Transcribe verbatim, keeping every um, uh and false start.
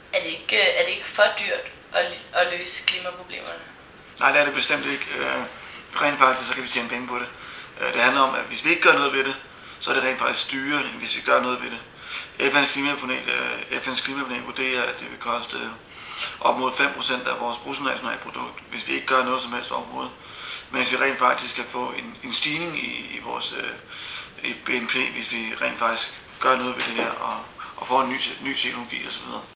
Er det ikke, er det ikke for dyrt at, at løse klimaproblemerne? Nej, det er det bestemt ikke. Rent faktisk så kan vi tjene penge på det. Det handler om, at hvis vi ikke gør noget ved det, så er det rent faktisk dyrere, end hvis vi gør noget ved det. F N's klimapanel, F N's klimapanel vurderer, at det vil koste op mod fem procent af vores bruttonationalprodukt, hvis vi ikke gør noget som helst overhovedet. Men hvis vi rent faktisk kan få en, en stigning i, i vores i B N P, hvis vi rent faktisk gør noget ved det her og, og får en ny, ny teknologi osv.